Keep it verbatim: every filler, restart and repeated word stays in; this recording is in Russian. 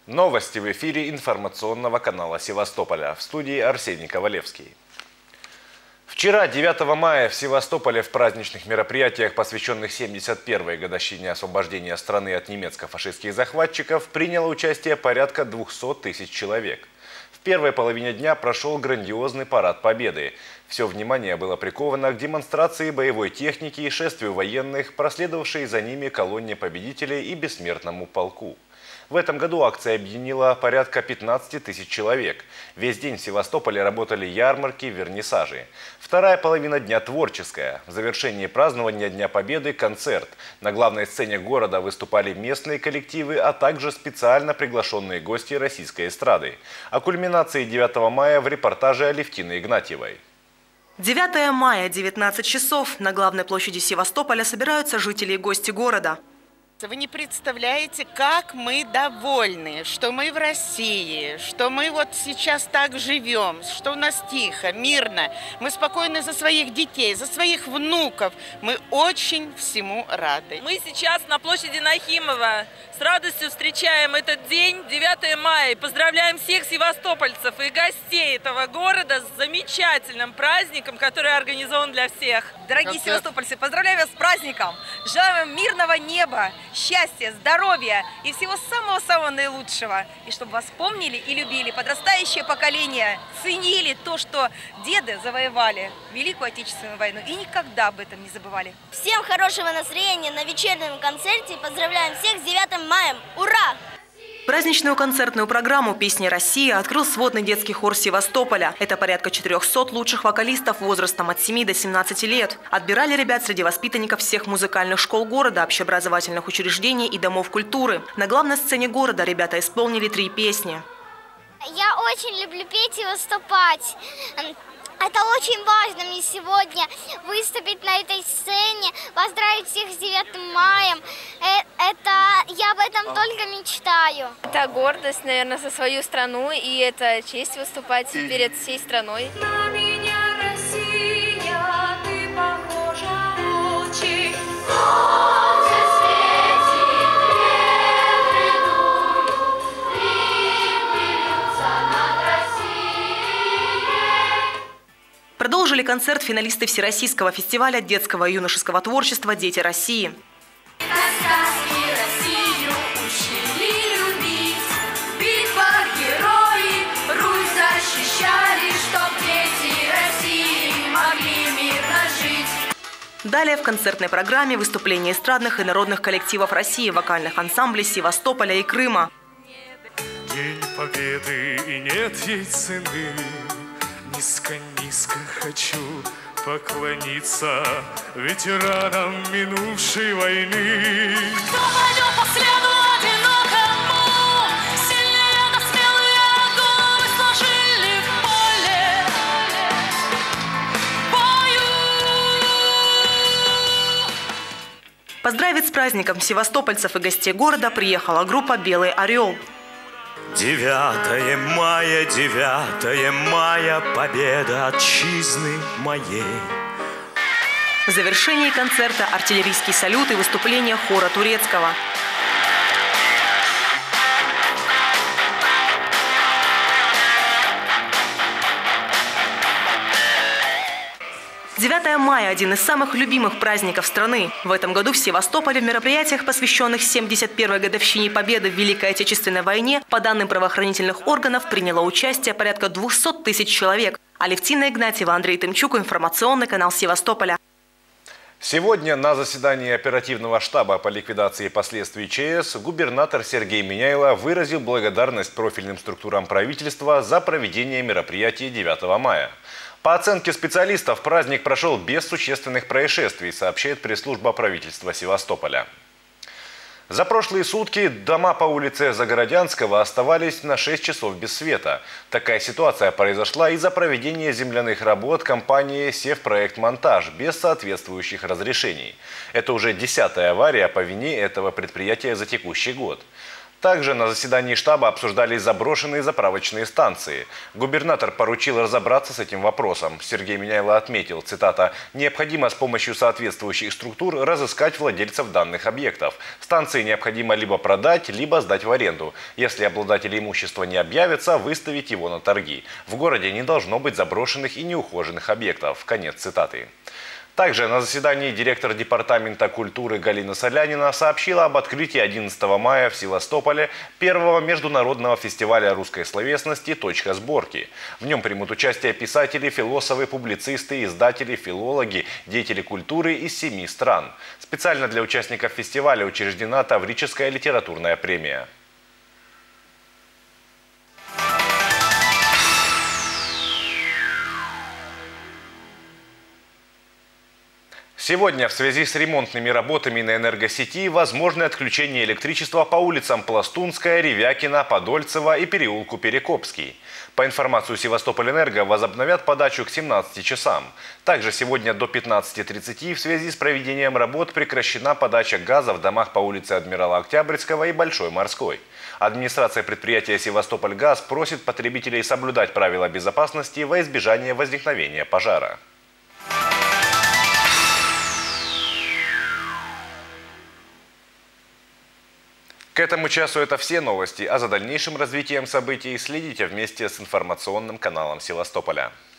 Новости в эфире информационного канала Севастополя. В студии Арсений Ковалевский. Вчера, девятого мая, в Севастополе в праздничных мероприятиях, посвященных семьдесят первой годовщине освобождения страны от немецко-фашистских захватчиков, приняло участие порядка двухсот тысяч человек. В первой половине дня прошел грандиозный парад Победы. Все внимание было приковано к демонстрации боевой техники и шествию военных, проследовавшей за ними колонне победителей и бессмертному полку. В этом году акция объединила порядка пятнадцати тысяч человек. Весь день в Севастополе работали ярмарки, вернисажи. Вторая половина дня творческая. В завершении празднования Дня Победы – концерт. На главной сцене города выступали местные коллективы, а также специально приглашенные гости российской эстрады. О кульминации девятого мая в репортаже Алевтины Игнатьевой. девятое мая, девятнадцать часов. На главной площади Севастополя собираются жители и гости города. Вы не представляете, как мы довольны, что мы в России, что мы вот сейчас так живем, что у нас тихо, мирно. Мы спокойны за своих детей, за своих внуков. Мы очень всему рады. Мы сейчас на площади Нахимова. С радостью встречаем этот день, девятое мая. Поздравляем всех севастопольцев и гостей этого города с замечательным праздником, который организован для всех. Дорогие севастопольцы, поздравляю вас с праздником! Желаем вам мирного неба, счастья, здоровья и всего самого-самого наилучшего. И чтобы вас помнили и любили подрастающее поколение, ценили то, что деды завоевали Великую Отечественную войну и никогда об этом не забывали. Всем хорошего настроения на вечернем концерте. Поздравляем всех с девятым маем. Ура! Праздничную концертную программу «Песни России» открыл сводный детский хор Севастополя. Это порядка четырёхсот лучших вокалистов возрастом от семи до семнадцати лет. Отбирали ребят среди воспитанников всех музыкальных школ города, общеобразовательных учреждений и домов культуры. На главной сцене города ребята исполнили три песни. Я очень люблю петь и выступать. Это очень важно мне сегодня выступить на этой сцене, поздравить всех с девятым маем. Это я об этом только мечтаю. Это гордость, наверное, за свою страну, и это честь выступать перед всей страной. На меня, Россия, ты похожа очень. Продолжили концерт финалисты Всероссийского фестиваля детского и юношеского творчества «Дети России». Далее в концертной программе выступления эстрадных и народных коллективов России, вокальных ансамблей Севастополя и Крыма. День Победы, и нет ей цены. Низко-низко хочу поклониться ветеранам минувшей войны. Кто пойдет по следу одинокому, сильнее на смелые головы сложили в поле бою. Поздравить с праздником севастопольцев и гостей города приехала группа «Белый орел». девятое мая, девятое мая, победа отчизны моей. В завершении концерта артиллерийский салют и выступление хора турецкого. девятое мая – один из самых любимых праздников страны. В этом году в Севастополе в мероприятиях, посвященных семьдесят первой годовщине Победы в Великой Отечественной войне, по данным правоохранительных органов, приняло участие порядка двухсот тысяч человек. Алевтина Игнатьева, Андрей Тымчук, информационный канал Севастополя. Сегодня на заседании оперативного штаба по ликвидации последствий ЧС губернатор Сергей Миняйло выразил благодарность профильным структурам правительства за проведение мероприятий девятого мая. По оценке специалистов, праздник прошел без существенных происшествий, сообщает пресс-служба правительства Севастополя. За прошлые сутки дома по улице Загородянского оставались на шесть часов без света. Такая ситуация произошла из-за проведения земляных работ компании «Севпроектмонтаж» без соответствующих разрешений. Это уже десятая авария по вине этого предприятия за текущий год. Также на заседании штаба обсуждались заброшенные заправочные станции. Губернатор поручил разобраться с этим вопросом. Сергей Миняйло отметил, цитата, «необходимо с помощью соответствующих структур разыскать владельцев данных объектов. Станции необходимо либо продать, либо сдать в аренду. Если обладатели имущества не объявятся, выставить его на торги. В городе не должно быть заброшенных и неухоженных объектов». Конец цитаты. Также на заседании директор департамента культуры Галина Солянина сообщила об открытии одиннадцатого мая в Севастополе первого международного фестиваля русской словесности «Точка сборки». В нем примут участие писатели, философы, публицисты, издатели, филологи, деятели культуры из семи стран. Специально для участников фестиваля учреждена Таврическая литературная премия. Сегодня в связи с ремонтными работами на энергосети возможно отключение электричества по улицам Пластунская, Ревякина, Подольцева и переулку Перекопский. По информации Севастополь-Энерго, возобновят подачу к семнадцати часам. Также сегодня до пятнадцати тридцати в связи с проведением работ прекращена подача газа в домах по улице Адмирала Октябрьского и Большой Морской. Администрация предприятия «Севастопольгаз» просит потребителей соблюдать правила безопасности во избежание возникновения пожара. К этому часу это все новости, а за дальнейшим развитием событий следите вместе с информационным каналом Севастополя.